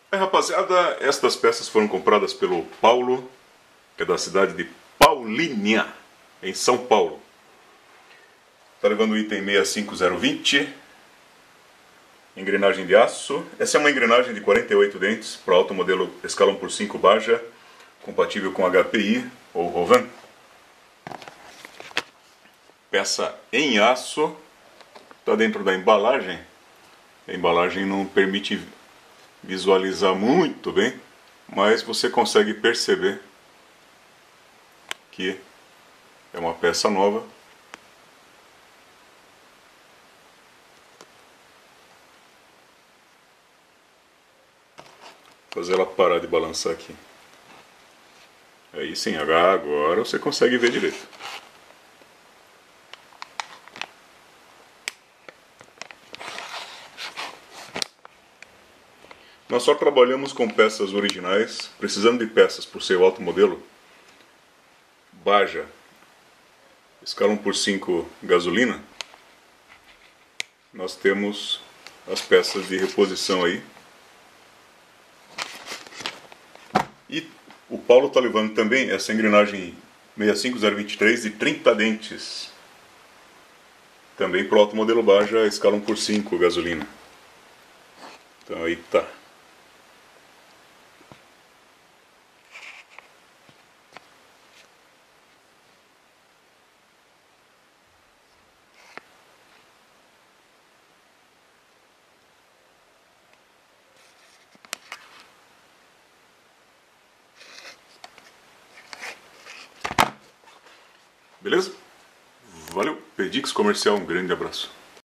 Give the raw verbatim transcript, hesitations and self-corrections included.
É, rapaziada, estas peças foram compradas pelo Paulo, que é da cidade de Paulínia, em São Paulo. Está levando o item seis cinco zero dois zero, engrenagem de aço. Essa é uma engrenagem de quarenta e oito dentes para alto modelo escala um por cinco Baja, compatível com H P I ou Rovan. Peça em aço, está dentro da embalagem. A embalagem não permite visualizar muito bem, mas você consegue perceber que é uma peça nova. Vou fazer ela parar de balançar aqui. Aí sim, agora você consegue ver direito. Nós só trabalhamos com peças originais, precisando de peças por ser o alto modelo. Baja, escala um por cinco gasolina. Nós temos as peças de reposição aí. E o Paulo está levando também essa engrenagem seis cinco zero dois três de trinta dentes. Também para o alto modelo Baja, escala um por cinco gasolina. Então aí tá. Beleza? Valeu, Pedix Comercial, um grande abraço.